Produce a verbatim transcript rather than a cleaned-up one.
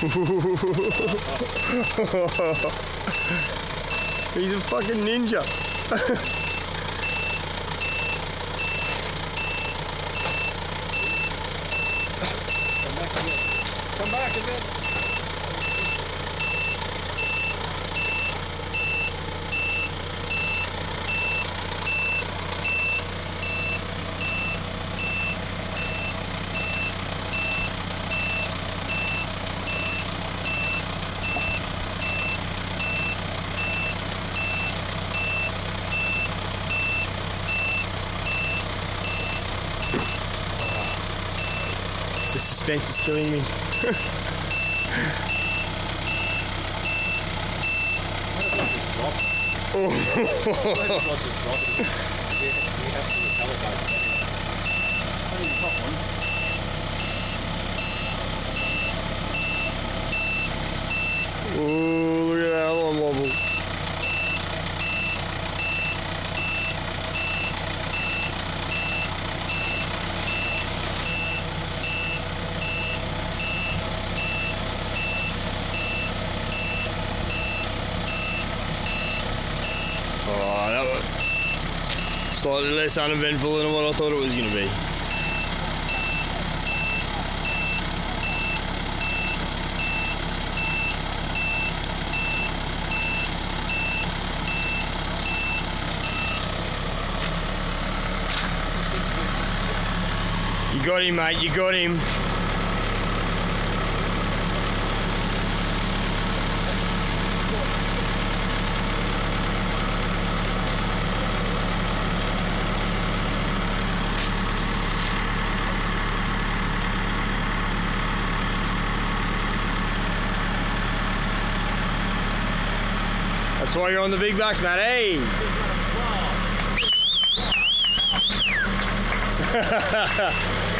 He's a fucking ninja. Come back a bit. Come back a bit. The suspense is killing me. Might as well just drop it. Oh. Might as well just drop it. We, we have to pelletize it anyway. I need a soft one. Oh, look at that one wobble. Oh, that was slightly less uneventful than what I thought it was going to be. You got him, mate, you got him. That's why you're on the big bucks, man. Hey!